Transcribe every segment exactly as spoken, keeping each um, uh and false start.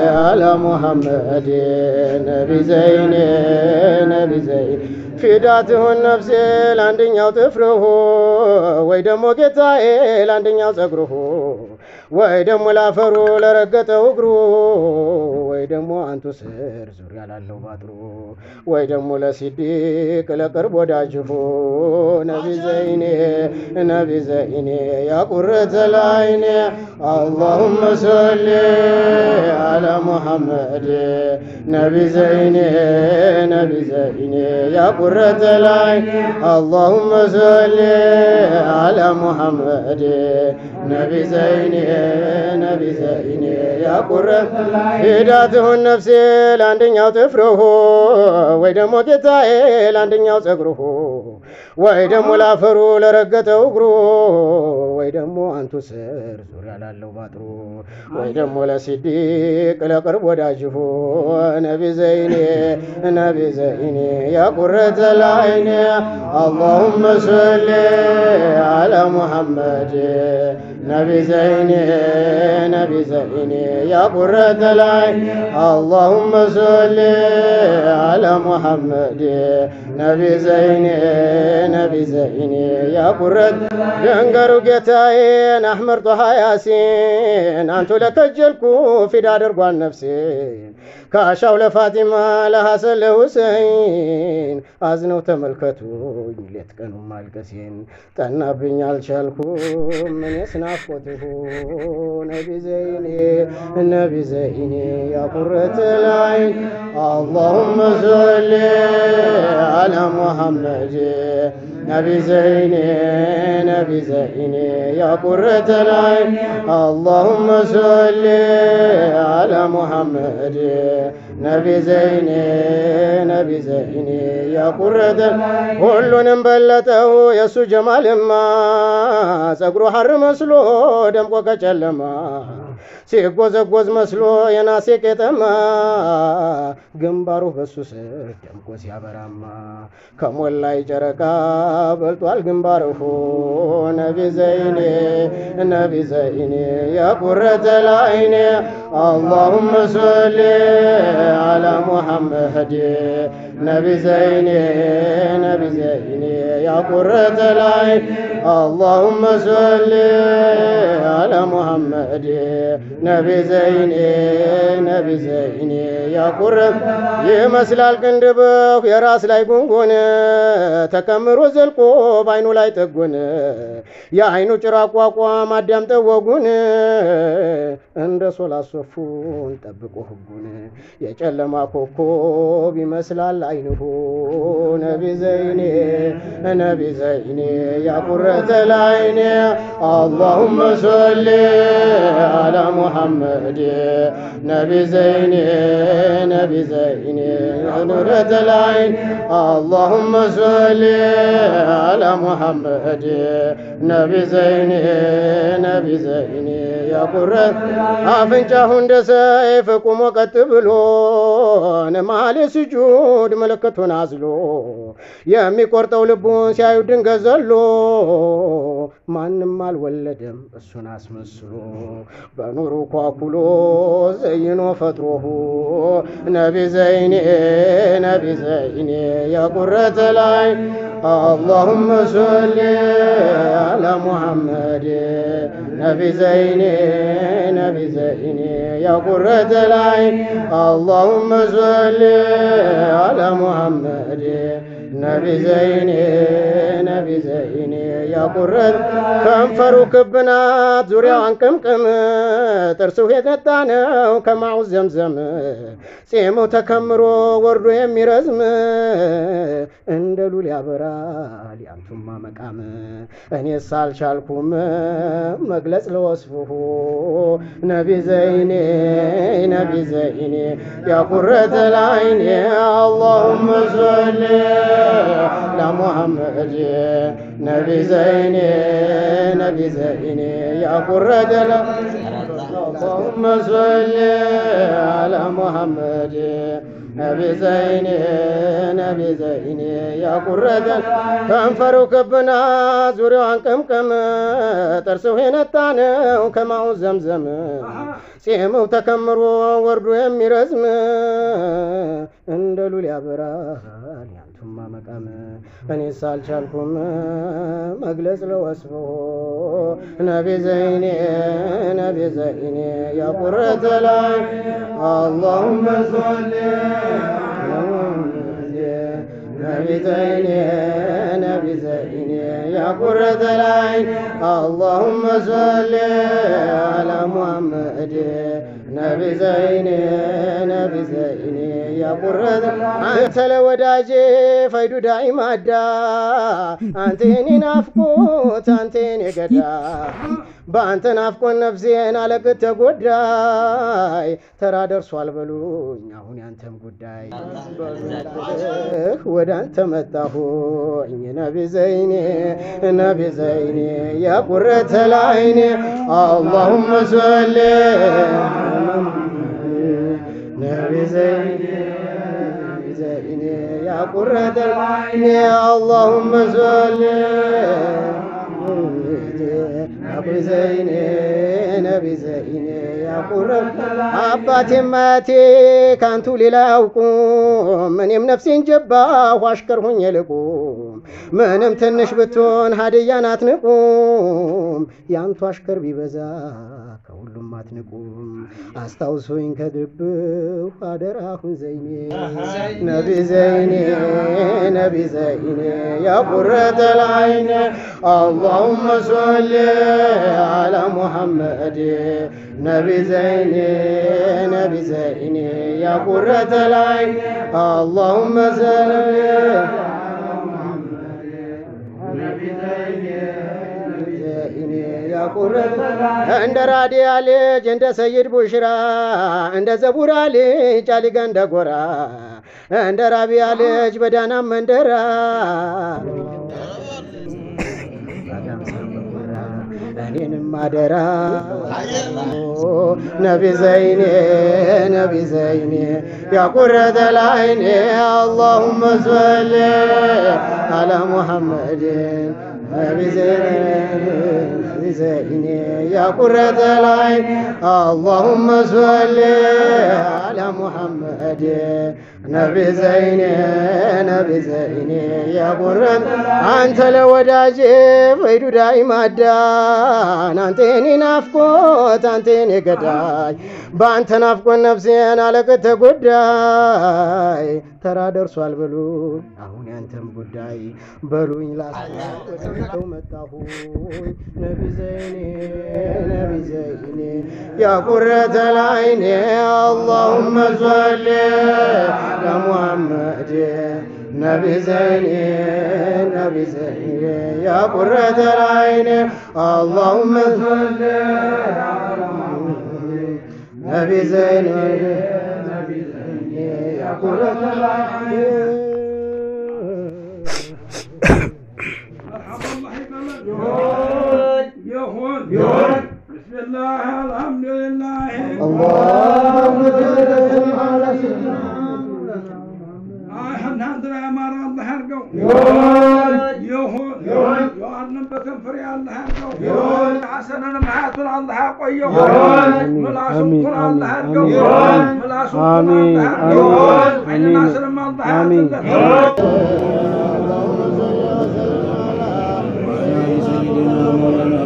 على محمد نبي زين نبي زين فداته النفس لاندኛው ጥፍርሁ ወይ ደሞ ጌታዬ ላንደኛው ጸጉርሁ ወይ ደሞ ላፈሩ ለረገጠው እግሩ ወይ ደሞ አንቱ ስር ዙሪያ ላለው ባጥሩ ወይ ደሞ ለሲዲቅ ለቅርብ ወዳጅሁ ነቢ ዘይኔ ነቢ ዘይኔ ያ ቁረተ ላይኔ اللهم صل على محمد نبي زيني نبي زيني يا قرة العين اللهم صل على محمد نبي زيني نبي زيني يا قرة هداته النفس لاندኛው ጥፍርሁ ወይ ደሞ ጌታዬ ላንደኛው ጸጉርሁ ወይ ደሞ ላፈሩ ለረገጠው እግሩ ወይ ደሞ አንቱ ስር ዙሪያ ላለው ባጥሩ ወይ ደሞ ለሲዲቅ ለቅርብ ወዳጅሁ ነቢ ዘይኔ ነቢ ዘይኔ ያ ቁረተ ላይኔ اللهم صل على محمد نبي زيني نبي زيني يا قرة العين اللهم صل على محمد نبي زيني نبي زيني يا قرة دنگرو ጌታዬን አህመድ ጦሃ ያሲን አንቱ ለከጀልኩ ፊዳ አድርጓን ነፍሴን ካሻው ለፋቲማ ለሐሰን ለሁሰይን አዝነው ተመልከቱኝ ሌት ቀኑ ማልቀሴን ጠናብኝ አልቻልኩም እኔስ ናፍቆትሁ ነቢ ዘይኔ ነቢ ዘይኔ ያ ቁረተ العين اللهم صل على محمد نبي زيني نبي زيني يا قرة العين اللهم صل على محمد نبي زيني نبي زيني يا قرة ሁሉንም በለጠው የሱ ጀማልማ ጸጉሩ ሐር መስሎ ደምቆ ከጨለማ ሲጎዘጎዝ መስሎ የናሴ ቄጠማ ግንባሩ በሱ ስር ደምቆ ሲያበራማ ከሞላይ ጨረቃ በልጧል ግንባርሁ ነቢ ዘይኔ ነቢ ዘይኔ ያ ቁረተ العين اللهم صل على محمد نبي زيني نبي زيني يا قرة العين اللهم صل على محمد نبي زيني نبي زيني يا قرة يمسلال كندبخ يا راس لاي ጉንጉን ተከምሮ ዘልቆ ባይኑ ላይ ተጎነ ያ አይኑ ጭራቋ ቋም አዳምጠው ወጉን እንደ ሶላሶፉን ጠብቆ ህጉን የጨለማ ኮኮብ ይመስላል አይንሁ ነቢ ዘይኔ ነቢ ዘይኔ ያ ቁረተ العين اللهم صل على محمد نبي زيني نبي زيني يا قرة العين اللهم صل على محمد نبي زيني نبي زيني يا قرة አፍንጫሁ እንደ ሰይፍ ቆሞ ቀጥ ብሎ ነማለ ስጁድ መለከቱን አዝሎ የሚቆርጠው ልቡን ሲያዩ ድንገት ዘሎ ማንም አልወለደም እሱን አስመስሎ በኑሩ ኳኩሎ ዘይኖ ፈጥሮሁ ነቢ ዘይኔ ነቢ ዘይኔ ያ ቁረተ العين اللهم صل على محمد نبي زيني نبي زيني يا قرة العين اللهم صل على محمد نبي زيني نبي زيني يا قرة كنفرو كبنات زوريان كمكم ترسو يتنتانو كمعو زمزم سيمو تكمرو وردو يميرزم اندلو ليابرا ليانتم ما مقام اني سال شالكم مغلص لوصفه نبي زيني نبي زيني يا قرة العين اللهم صل على محمد نبي زيني نبي زيني يا قرة العين اللهم صل على محمد ነቢ ዘይኔ ነቢ ዘይኔ ያቁረተን ከንፈሩ ክብና ዙሪያዋን ቅምቅም ጥርሱ የነጣነው ከማው ዘምዘም ጺምው ተከምሮ ወርዶ የሚረዝም እንደ ሉል ያበራል ያንቱማ መቃም እኔስ አልቻልኩም መግለጽ ለወስፎ ነቢ ዘይኔ ነቢ ዘይኔ ያቁረተ ላይ اللهم صل نبي زيني نبي زيني يا قرة العين اللهم صل على محمد نبي زيني نبي زيني يا قرة أنت لوداجي فيدو دائم أدا أنتيني نافقوت أنتيني قدا بانت نافقون نفسين على كنت قداي ترى درسوا البلون هوني أنتم قداي ودا أنت متاهو نبي زيني نبي زيني يا قرة العين اللهم صل نبي زيني نبي زيني يا قرة العين اللهم صل نبي زيني نبي زيني يا قرة أباتي ماتي كانتو للاوكم منيم نفسين جبا واشكرهن يلقوم منم تنش بتون هاديانات نقوم يانتو اشكر بيبزا كولم ما تنقوم استوسوين كدبو قادراهن زيني نبي زيني نبي زيني يا قرة العين اللهم صل على محمد نبي زيني نبي زيني يا قرة العين اللهم صل على محمد نبي زيني نبي زيني يا قرة العين عند رادي علي عند سيد بشرى عند زبور علي جالي عند غورا عند رابي علي بدانا مندرا أنين مادرا نبي زيني نبي زيني يا قرة العين اللهم صل على محمد نبي زيني نبي زيني يا قرة العين اللهم صل على محمد نبي زيني نبي زيني يا قرة أنت لوداجي فيدو دائم أدان أنتيني نافقوت أنتيني قداي بانت نافقو نفسين على كنت قداي ترى درسوا البلون أهوني أنتم قداي بلوني لا سنو متاهوي نبي زيني نبي زيني يا قرة العين اللهم صل على محمد نبي زيني نبي زيني يا قرة العين اللهم صل على محمد نبي زيني نبي زيني يا قرة العين بسم الله الحمد لله اللهم صل على سيدنا الحمد لله ما الله هرقو يون يون يون يون نبتن فري الله هرقو يون حسنا معاتن الله قوي يون ملاسم كل الله هرقو يون ملاسم كل الله هرقو يون عين ناصر ما الله هرقو اللهم صل وسلم على سيدنا مولانا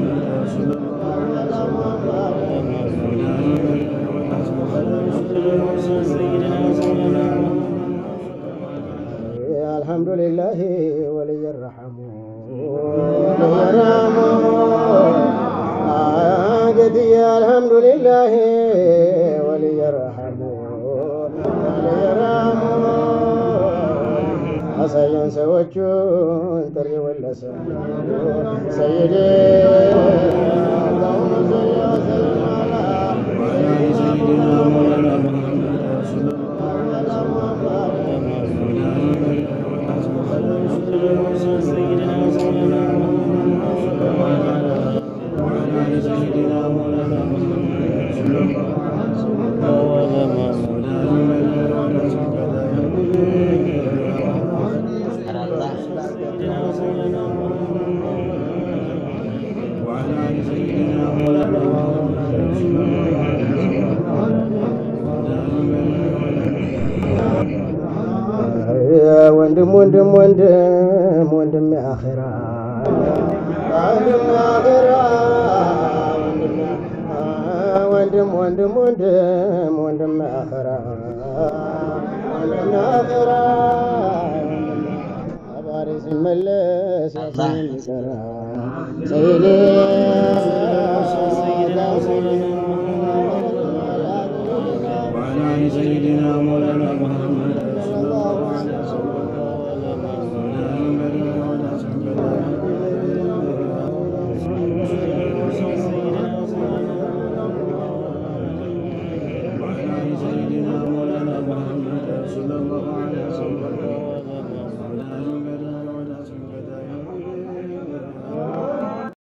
الحمد لله ولي الرحم قدي الحمد لله ولي الرحم ولي الرحم أسيان سوچون تري ولا سيدي اللهم صل وسلم على سيدنا مولانا محمد رسول الله ወንድም ወንድም ወንድም ወንድም አኺራ ወንድም አኺራ ወንድም ወንድም ወንድም ወንድም አኺራ ወንድም አኺራ አባሪ ሲመለስ ያሰራ ሰይዴ سيدنا مولانا محمد